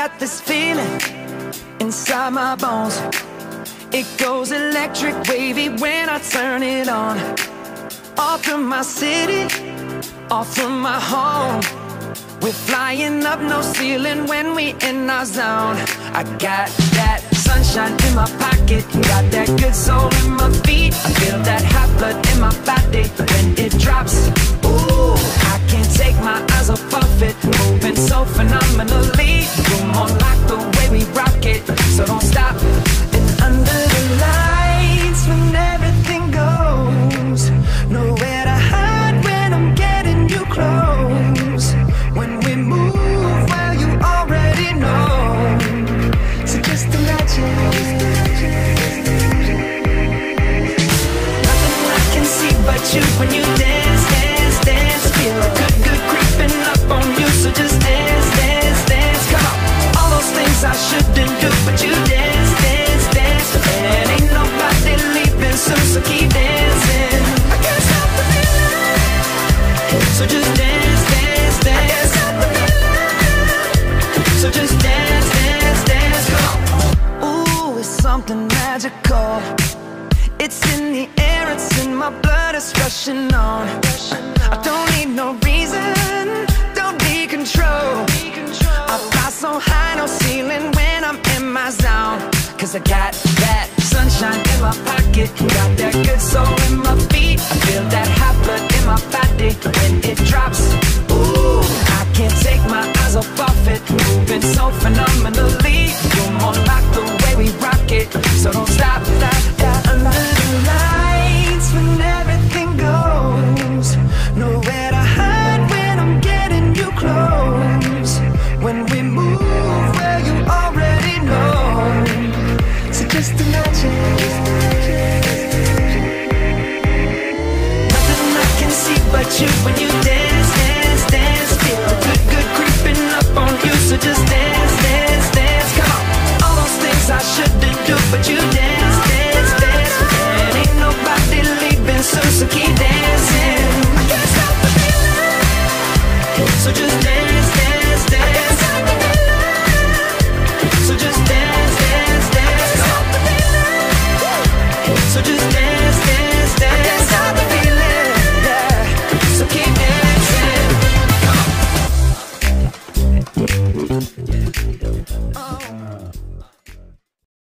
got this feeling inside my bones. It goes electric wavy when I turn it on. Off from my city, off from my home. We're flying up, no ceiling when we in our zone. I got that sunshine in my pocket, got that good soul in my feet. I feel that hot blood in my body when it drops. Ooh, I can't take my eyes off of it, moving so phenomenally. You're more like the way we rock it, so don't stop. And under the lights when everything goes, nowhere to hide when I'm getting you close. When we move, well, you already know. So just imagine. Nothing I can see but you when you dance, dance, dance. Feel a good, good creeping up on you. So just dance, dance, dance. Come on. All those things I shouldn't do, but you dance, dance, dance. And ain't nobody leaving soon, so keep dancing. I can't stop the feeling. So just dance, dance, dance. I can't stop the feeling. So just dance, dance, dance. Come on. Ooh, it's something magical. It's in the air, it's in my blood, it's rushing on. I don't need no reason, don't need control. I fly so high, no ceiling when I'm in my zone. Cause I got that sunshine in my pocket, got that good